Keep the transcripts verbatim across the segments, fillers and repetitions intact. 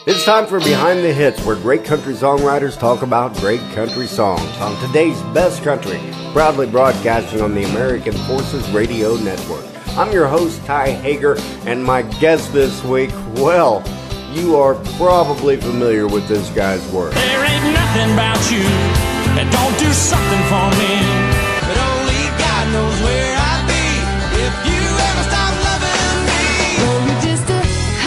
It's time for Behind the Hits, where great country songwriters talk about great country songs on today's best country, proudly broadcasting on the American Forces Radio Network. I'm your host, Ty Hager, and my guest this week, well, you are probably familiar with this guy's work. There ain't nothing about you that don't do something for me, but only God knows where I'd be if you ever stop loving me. Well, you're just a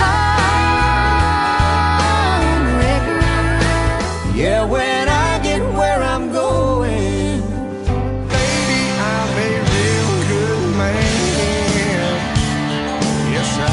heartbreaker. Yeah, when I get where I'm going, baby, I'm a real good man. Yes, I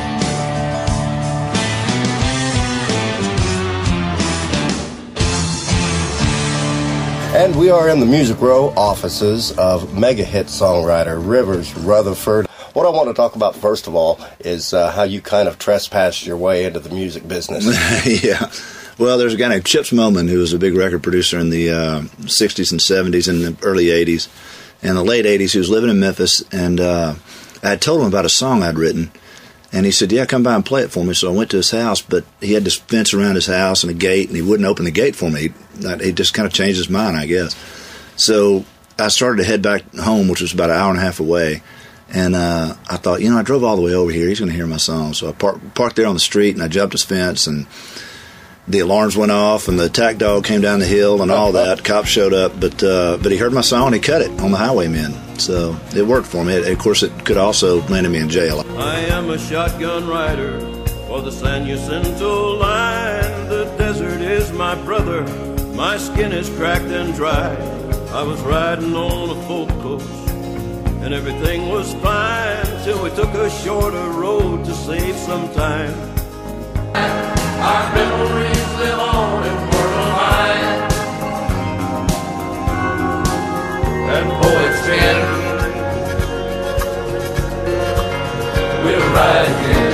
am. And we are in the Music Row offices of mega hit songwriter Rivers Rutherford. What I want to talk about first of all is uh, how you kind of trespassed your way into the music business. Yeah. Well, there's a guy named Chips Moman who was a big record producer in the uh, sixties and seventies and the early eighties. In the late eighties, he was living in Memphis, and uh, I had told him about a song I'd written. And he said, yeah, come by and play it for me. So I went to his house, but he had this fence around his house and a gate, and he wouldn't open the gate for me. He, he just kind of changed his mind, I guess. So I started to head back home, which was about an hour and a half away. And uh, I thought, you know, I drove all the way over here. He's going to hear my song. So I par- parked there on the street, and I jumped his fence, and the alarms went off, and the attack dog came down the hill and all that. Cops showed up, but uh, but he heard my song, and he cut it on the highwaymen. So it worked for me. It, of course, it could also landed me in jail. I am a shotgun rider for the San Jacinto line. The desert is my brother. My skin is cracked and dry. I was riding on a folk coach, and everything was fine till we took a shorter road to save some time. Our memories live on in Portland Line, and poets chant, we'll ride again.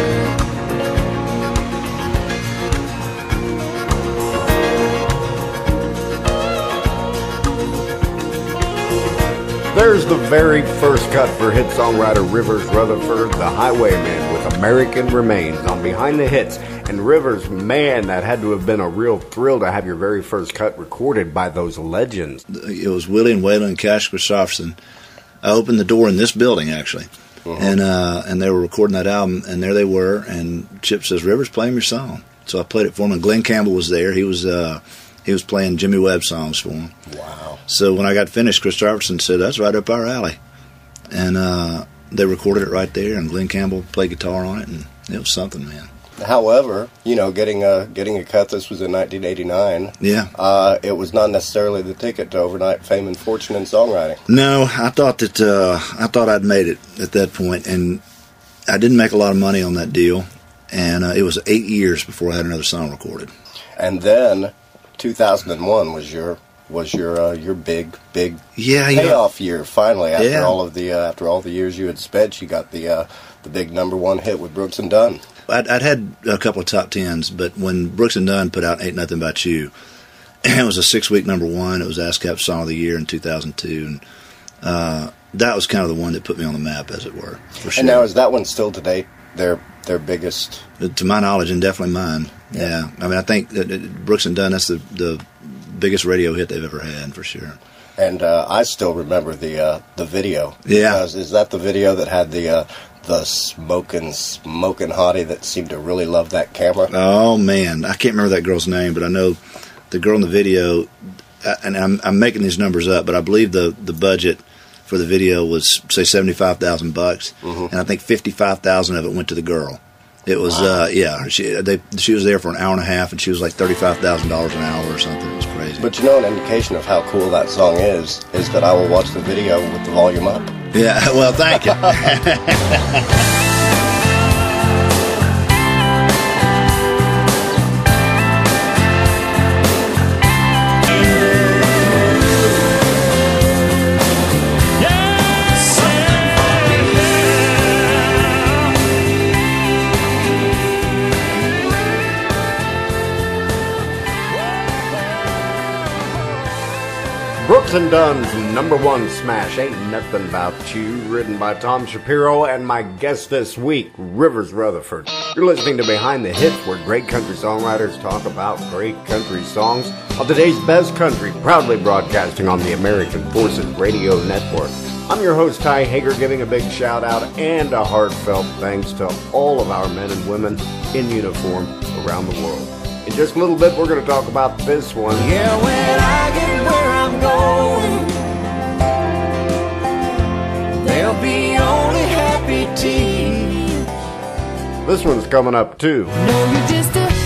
There's the very first cut for hit songwriter Rivers Rutherford, The Highwayman with American Remains on Behind the Hits. And Rivers, man, that had to have been a real thrill to have your very first cut recorded by those legends. It was Willie and Waylon and Cash Christopherson. I opened the door in this building, actually, uh-huh. and uh, and they were recording that album, and there they were, and Chip says, Rivers, play him your song. So I played it for him, and Glenn Campbell was there. He was uh, he was playing Jimmy Webb songs for him. Wow. So when I got finished, Christopherson said, that's right up our alley. And uh, they recorded it right there, and Glenn Campbell played guitar on it, and it was something, man. However, you know, getting a getting a cut. This was in nineteen eighty-nine. Yeah, uh, it was not necessarily the ticket to overnight fame and fortune in songwriting. No, I thought that uh, I thought I'd made it at that point, and I didn't make a lot of money on that deal. And uh, it was eight years before I had another song recorded. And then, two thousand one was your was your uh, your big big yeah payoff year. Finally, after yeah. all of the uh, after all the years you had spent, you got the uh, the big number one hit with Brooks and Dunn. I'd, I'd had a couple of top tens, but when Brooks and Dunn put out Ain't Nothing About You, it was a six-week number one. It was ASCAP Song of the Year in two thousand two, and uh, that was kind of the one that put me on the map, as it were. For sure. And now, is that one still to date their their biggest? To my knowledge, and definitely mine. Yeah, yeah. I mean, I think that Brooks and Dunn, that's the the biggest radio hit they've ever had, for sure. And uh, I still remember the uh, the video. Yeah, is, is that the video that had the uh, the smoking smoking hottie that seemed to really love that camera? Oh man, I can't remember that girl's name, but I know the girl in the video. And I'm, I'm making these numbers up, but I believe the the budget for the video was say seventy five thousand bucks, mm-hmm. and I think fifty five thousand of it went to the girl. It was wow. uh, yeah, she they she was there for an hour and a half, and she was like thirty five thousand dollars an hour or something. It was crazy. But you know, an indication of how cool that song is is that I will watch the video with the volume up. Yeah, well, thank you. Brooks Samson Dunn's number one smash, Ain't Nothing About You, written by Tom Shapiro, and my guest this week, Rivers Rutherford. You're listening to Behind the Hits, where great country songwriters talk about great country songs on today's best country, proudly broadcasting on the American Forces Radio Network. I'm your host, Ty Hager, giving a big shout out and a heartfelt thanks to all of our men and women in uniform around the world. In just a little bit, we're going to talk about this one. Yeah, when I get where I'm going, there'll be only happy tears. This one's coming up, too. No, you're just a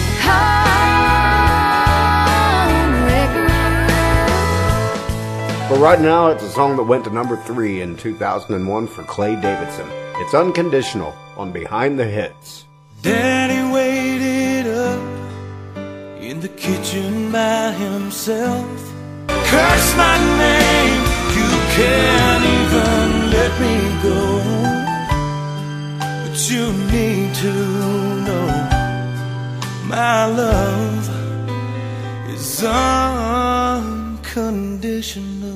heartbreaker. But right now, it's a song that went to number three in two thousand one for Clay Davidson. It's Unconditional on Behind the Hits. Daddy waited up in the kitchen by himself. Curse my name, you can't even let me go. But you need to know my love is unconditional.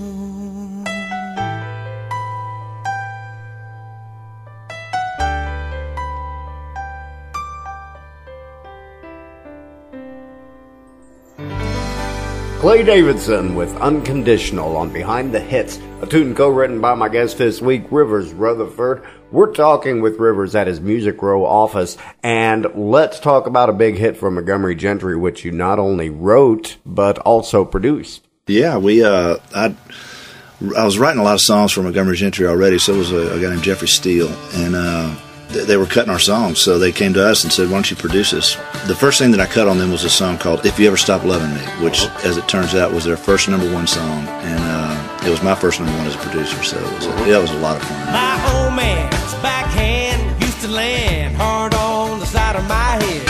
Clay Davidson with Unconditional on Behind the Hits, a tune co-written by my guest this week, Rivers Rutherford. We're talking with Rivers at his Music Row office, and let's talk about a big hit from Montgomery Gentry, which you not only wrote, but also produced. Yeah, we, uh, I, I was writing a lot of songs for Montgomery Gentry already, so was a, a guy named Jeffrey Steele, and, uh, they were cutting our songs, so they came to us and said, why don't you produce this? The first thing that I cut on them was a song called If You Ever Stop Loving Me, which, as it turns out, was their first number one song, and uh, it was my first number one as a producer, so it was a, yeah, it was a lot of fun. My old man's backhand used to land hard on the side of my head.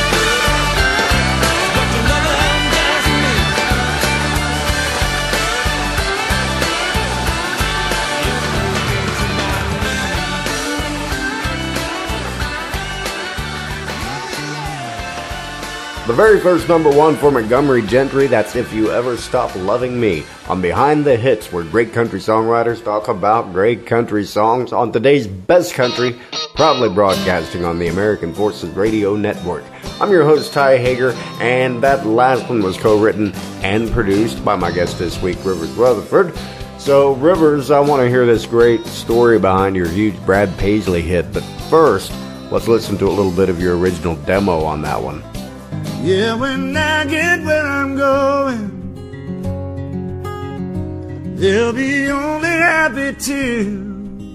But your loving does me. The very first number one for Montgomery Gentry, that's If You Ever Stop Loving Me, on Behind the Hits, where great country songwriters talk about great country songs on today's best country, proudly broadcasting on the American Forces Radio Network. I'm your host, Ty Hager, and that last one was co-written and produced by my guest this week, Rivers Rutherford. So, Rivers, I want to hear this great story behind your huge Brad Paisley hit, but first, let's listen to a little bit of your original demo on that one. Yeah, when I get where I'm going, there'll be only happy tears.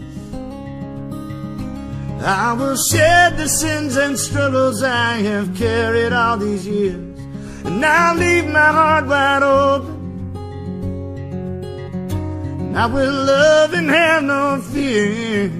I will shed the sins and struggles I have carried all these years, and I'll leave my heart wide open. I will love and have no fear.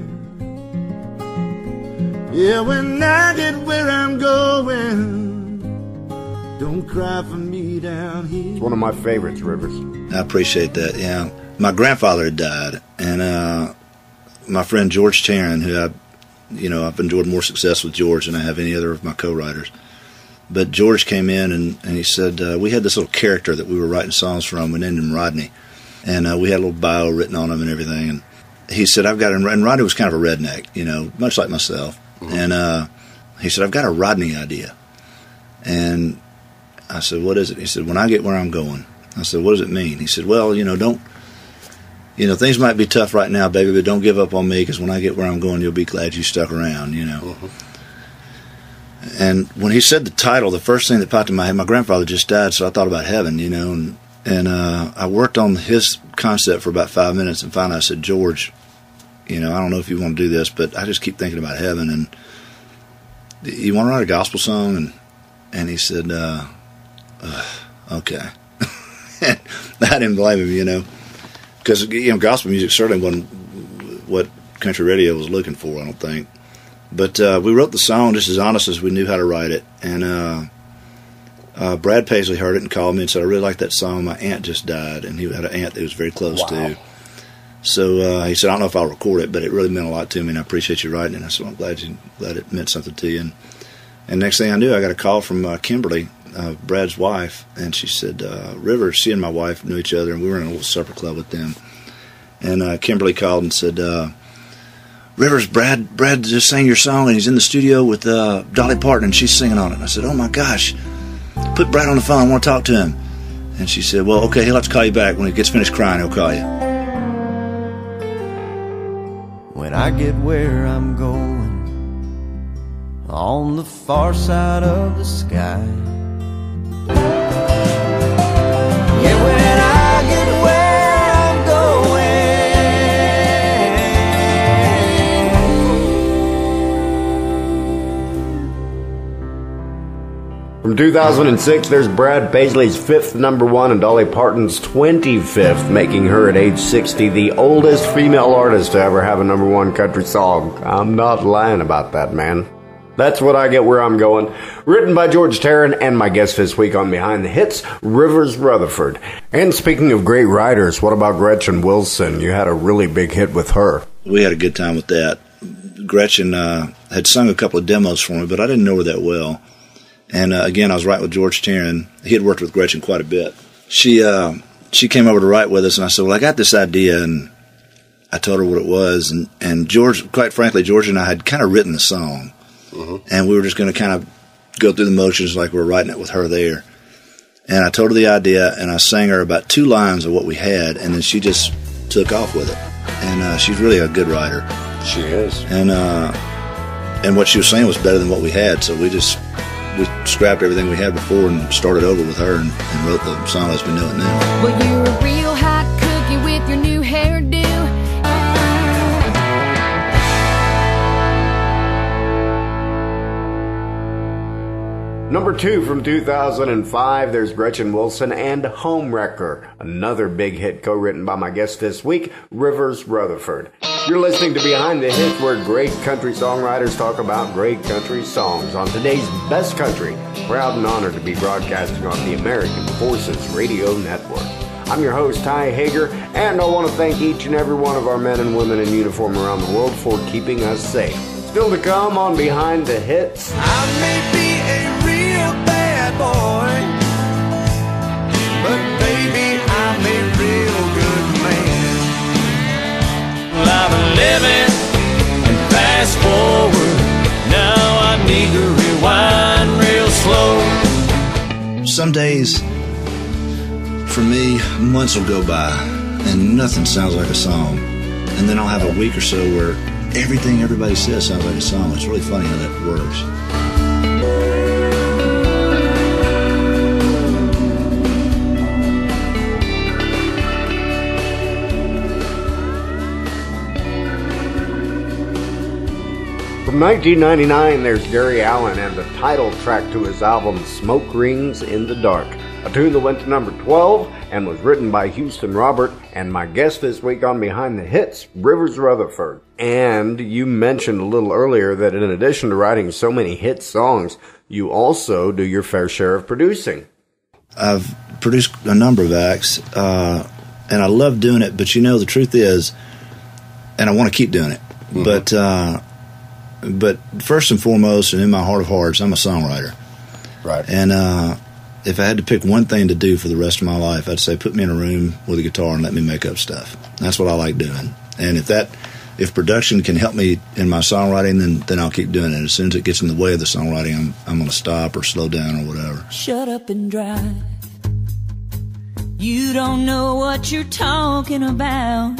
Yeah, when I get where I'm going, don't cry for me down here. It's one of my favorites, Rivers. I appreciate that, yeah. My grandfather had died, and uh, my friend George Taryn, who I, you know, I've enjoyed more success with George than I have any other of my co-writers. But George came in, and, and he said, uh, we had this little character that we were writing songs from, we named him Rodney. And uh, we had a little bio written on him and everything. And he said, I've got, and Rodney was kind of a redneck, you know, much like myself. Mm-hmm. And uh, he said, I've got a Rodney idea. And I said, what is it? He said, when I get where I'm going. I said, what does it mean? He said, well, you know, don't, you know, things might be tough right now, baby, but don't give up on me, because when I get where I'm going, you'll be glad you stuck around, you know. Mm-hmm. And when he said the title, the first thing that popped in my head, my grandfather just died, so I thought about heaven, you know, and, and uh, I worked on his concept for about five minutes, and finally I said, George, you know, I don't know if you want to do this, but I just keep thinking about heaven, and you want to write a gospel song? And, and he said, uh, Uh, okay. I didn't blame him, you know, because, you know, gospel music certainly wasn't what country radio was looking for, I don't think. But uh, we wrote the song just as honest as we knew how to write it. And uh, uh, Brad Paisley heard it and called me and said, I really like that song. My aunt just died, and he had an aunt that he was very close wow. to. So uh, he said, I don't know if I'll record it, but it really meant a lot to me, and I appreciate you writing it. And I said, well, I'm glad, you, glad it meant something to you. And, and next thing I knew, I got a call from uh, Kimberly, uh, Brad's wife, and she said, uh, River, she and my wife knew each other, and we were in a little supper club with them. And uh, Kimberly called and said, uh, Rivers, Brad Brad just sang your song, and he's in the studio with uh, Dolly Parton, and she's singing on it. And I said, oh, my gosh, put Brad on the phone. I want to talk to him. And she said, well, okay, he'll have to call you back. When he gets finished crying, he'll call you. When I get where I'm going, on the far side of the sky. Yeah, when I get where I'm going. From two thousand six, there's Brad Paisley's fifth number one and Dolly Parton's twenty-fifth, making her at age sixty the oldest female artist to ever have a number one country song. I'm not lying about that, man. That's What I Get Where I'm Going, written by George Tarrant, and my guest this week on Behind the Hits, Rivers Rutherford. And speaking of great writers, what about Gretchen Wilson? You had a really big hit with her. We had a good time with that. Gretchen uh, had sung a couple of demos for me, but I didn't know her that well. And uh, again, I was writing with George Tarrant. He had worked with Gretchen quite a bit. She uh, she came over to write with us, and I said, well, I got this idea, and I told her what it was. And, and George, quite frankly, George and I had kind of written the song. Mm-hmm. And we were just going to kind of go through the motions like we were writing it with her there. And I told her the idea, and I sang her about two lines of what we had, and then she just took off with it. And uh, she's really a good writer. She is. And uh, and what she was saying was better than what we had, so we just we scrapped everything we had before and started over with her and, and wrote the song that's been doing now. Well, you're a real hot cookie with your new hairdo. Number two from two thousand five, there's Gretchen Wilson and Homewrecker, another big hit co-written by my guest this week, Rivers Rutherford. You're listening to Behind the Hits, where great country songwriters talk about great country songs on today's Best Country. Proud and honored to be broadcasting on the American Forces Radio Network. I'm your host, Ty Hager, and I want to thank each and every one of our men and women in uniform around the world for keeping us safe. Still to come on Behind the Hits. I may be a real bad boy, but baby, I'm a real good man. Well, I've been living and fast forward. Now I need to rewind real slow. Some days, for me, months will go by and nothing sounds like a song. And then I'll have a week or so where everything everybody says sounds like a song. It's really funny how that works. From nineteen ninety-nine, there's Gary Allen and the title track to his album Smoke Rings in the Dark, a tune that went to number twelve and was written by Houston Robert, and my guest this week on Behind the Hits, Rivers Rutherford. And you mentioned a little earlier that in addition to writing so many hit songs, you also do your fair share of producing. I've produced a number of acts, uh, and I love doing it, but you know, the truth is, and I want to keep doing it, mm-hmm. but uh, but first and foremost, and in my heart of hearts, I'm a songwriter. Right. And uh, if I had to pick one thing to do for the rest of my life, I'd say put me in a room with a guitar and let me make up stuff. That's what I like doing. And if that, if production can help me in my songwriting, then then I'll keep doing it. As soon as it gets in the way of the songwriting, I'm I'm going to stop or slow down or whatever. Shut up and drive. You don't know what you're talking about.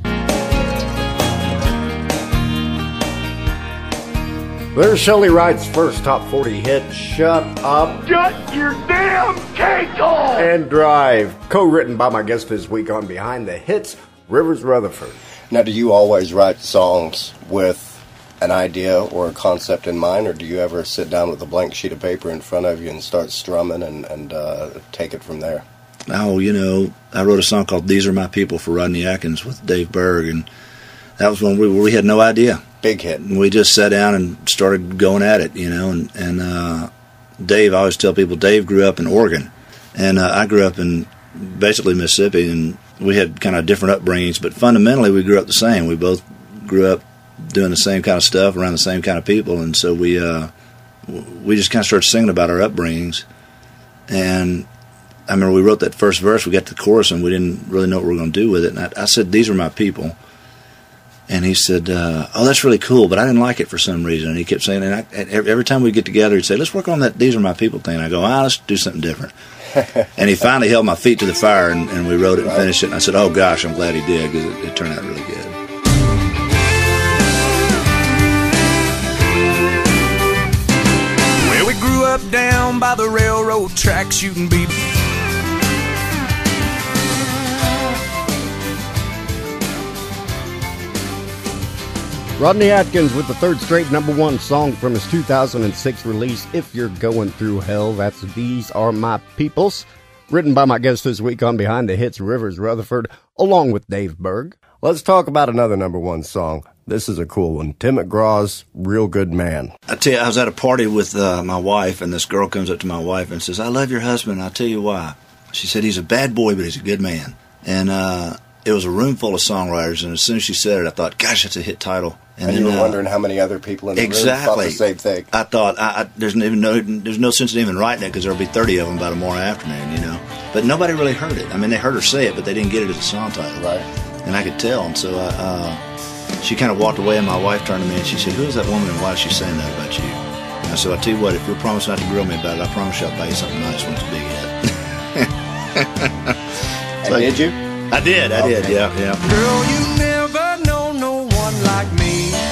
There's Shelley Wright's first top forty hit, Shut Up. Shut your damn cake off! And Drive, co-written by my guest this week on Behind the Hits, Rivers Rutherford. Now, do you always write songs with an idea or a concept in mind, or do you ever sit down with a blank sheet of paper in front of you and start strumming and, and uh, take it from there? Oh, you know, I wrote a song called These Are My People for Rodney Atkins with Dave Berg, and that was when we, we had no idea. Big hit. And we just sat down and started going at it, you know, and, and uh, Dave, I always tell people, Dave grew up in Oregon, and uh, I grew up in basically Mississippi, and we had kind of different upbringings, but fundamentally we grew up the same. We both grew up doing the same kind of stuff around the same kind of people, and so we uh, we just kind of started singing about our upbringings, And I remember we wrote that first verse, we got to the chorus, and we didn't really know what we were going to do with it. And I, I said, these are my people. And he said, uh, oh, that's really cool, but I didn't like it for some reason. And he kept saying, and I, every time we get together, he'd say, let's work on that these are my people thing. And I go, ah, let's do something different. And he finally held my feet to the fire, and, and we wrote it and finished it. And I said, oh, gosh, I'm glad he did, because it, it turned out really good. Well, we grew up down by the railroad track shooting beep. Rodney Atkins with the third straight number one song from his two thousand six release, If You're Going Through Hell. That's These Are My Peoples, written by my guest this week on Behind the Hits, Rivers Rutherford, along with Dave Berg. Let's talk about another number one song. This is a cool one. Tim McGraw's Real Good Man. I tell you, I was at a party with uh, my wife, and this girl comes up to my wife and says, I love your husband. I'll tell you why. She said, he's a bad boy, but he's a good man. And uh, it was a room full of songwriters, and as soon as she said it, I thought, gosh, that's a hit title. And, and then, you were uh, wondering how many other people in the exactly. room thought the same thing. I thought, I, I, there's, even no, there's no sense in even writing it, because there will be thirty of them by tomorrow afternoon, you know. But nobody really heard it. I mean, they heard her say it, but they didn't get it as a song title. Right. And I could tell. And so I, uh, she kind of walked away, and my wife turned to me, and she said, who is that woman, and why is she saying that about you? And I said, I'll tell you what, if you'll promise not to grill me about it, I promise you I'll buy you something nice when it's a big hit. And so, did you? I did, I okay. did, yeah, yeah. Girl, you never know no one like me.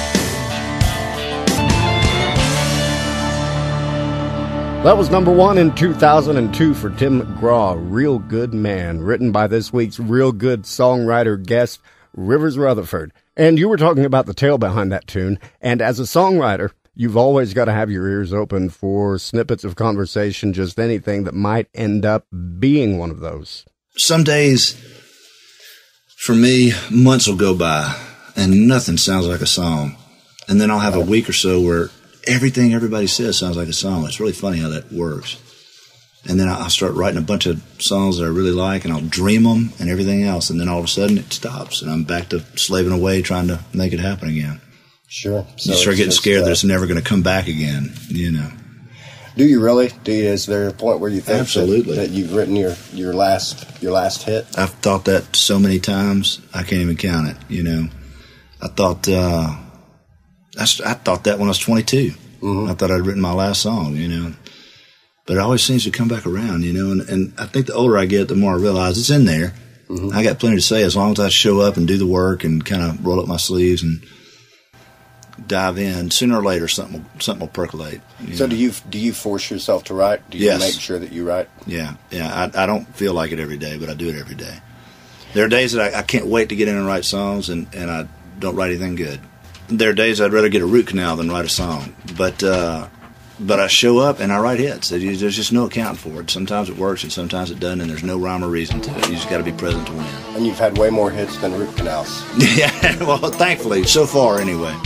That was number one in two thousand two for Tim McGraw, Real Good Man, written by this week's Real Good songwriter guest, Rivers Rutherford. And you were talking about the tale behind that tune, and as a songwriter, you've always got to have your ears open for snippets of conversation, just anything that might end up being one of those. Some days, for me, months will go by, and nothing sounds like a song. And then I'll have a week or so where everything everybody says sounds like a song. It's really funny how that works. And then I'll start writing a bunch of songs that I really like, and I'll dream them and everything else. And then all of a sudden it stops, and I'm back to slaving away trying to make it happen again. Sure. So you start getting just, scared uh, that it's never going to come back again, you know. Do you really? Do you, is there a point where you think Absolutely. That, that you've written your, your last your last hit? I've thought that so many times, I can't even count it, you know. I thought... Uh, I, I thought that when I was twenty-two. Mm-hmm. I thought I'd written my last song, you know. But it always seems to come back around, you know. And, and I think the older I get, the more I realize it's in there. Mm-hmm. I got plenty to say as long as I show up and do the work and kind of roll up my sleeves and dive in. Sooner or later, something will, something will percolate. So know. do you do you force yourself to write? Do you yes. make sure that you write? Yeah, yeah. I, I don't feel like it every day, but I do it every day. There are days that I, I can't wait to get in and write songs, and, and I don't write anything good. There are days I'd rather get a root canal than write a song, but uh, but I show up and I write hits. There's just no accounting for it. Sometimes it works and sometimes it doesn't, and there's no rhyme or reason to it. You just got to be present to win. And you've had way more hits than root canals. Yeah, well, thankfully, so far anyway.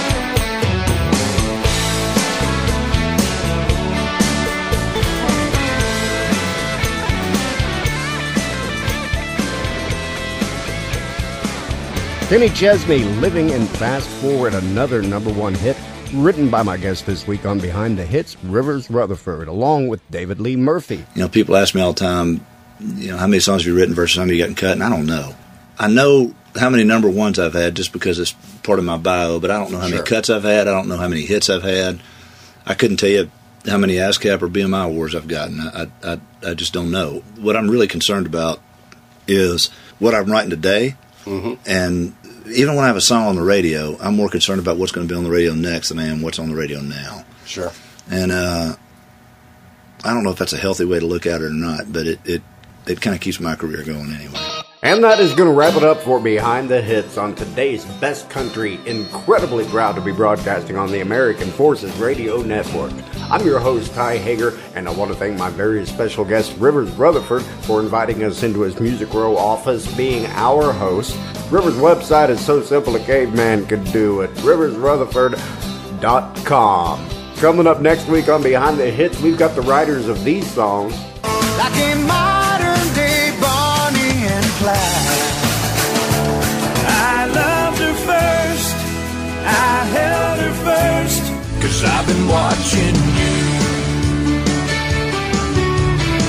Kenny Chesney, Living in Fast Forward, another number one hit, written by my guest this week on Behind the Hits, Rivers Rutherford, along with David Lee Murphy. You know, people ask me all the time, you know, how many songs have you written versus how many you gotten cut, and I don't know. I know how many number ones I've had just because it's part of my bio, but I don't know how sure. many cuts I've had. I don't know how many hits I've had. I couldn't tell you how many ASCAP or B M I awards I've gotten. I, I, I just don't know. What I'm really concerned about is what I'm writing today. Mm-hmm. And even when I have a song on the radio, I'm more concerned about what's going to be on the radio next than I am what's on the radio now. Sure. And uh, I don't know if that's a healthy way to look at it or not, but it, it, it kind of keeps my career going anyway. And that is going to wrap it up for Behind the Hits on today's Best Country. Incredibly proud to be broadcasting on the American Forces Radio Network. I'm your host, Ty Hager, and I want to thank my very special guest, Rivers Rutherford, for inviting us into his Music Row office, being our host. Rivers' website is so simple a caveman could do it, rivers rutherford dot com. Coming up next week on Behind the Hits, we've got the writers of these songs. Like a modern day Bonnie and Clyde. I loved her first, I held her first, 'cause I've been watching you.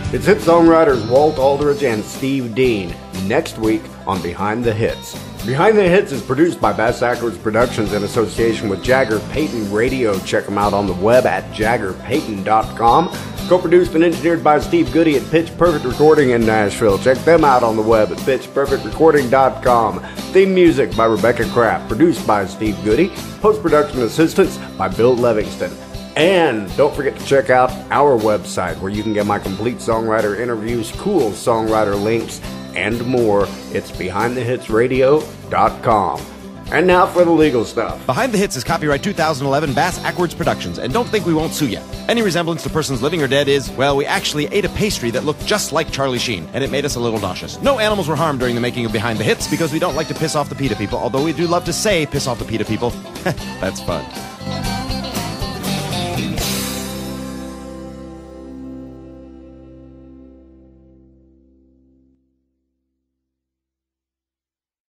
It's hit songwriters Walt Aldridge and Steve Dean. Next week on Behind the Hits. Behind the Hits is produced by Bass Ackwards Productions in association with Jagger Payton Radio. Check them out on the web at jagger payton dot com. Co-produced and engineered by Steve Goody at Pitch Perfect Recording in Nashville. Check them out on the web at pitch perfect recording dot com. Theme music by Rebecca Kraft. Produced by Steve Goody. Post-production assistance by Bill Livingston. And don't forget to check out our website where you can get my complete songwriter interviews, cool songwriter links, and more. It's behind the hits radio dot com. And now for the legal stuff. Behind the Hits is copyright two thousand eleven Bass Ackwards Productions, and don't think we won't sue you. Any resemblance to persons living or dead is, well, we actually ate a pastry that looked just like Charlie Sheen, and it made us a little nauseous. No animals were harmed during the making of Behind the Hits because we don't like to piss off the PETA people, although we do love to say piss off the PETA people. That's fun.